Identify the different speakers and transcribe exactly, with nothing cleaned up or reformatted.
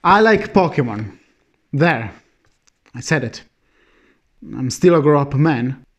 Speaker 1: I like Pokemon. There. I said it. I'm still a grown-up man,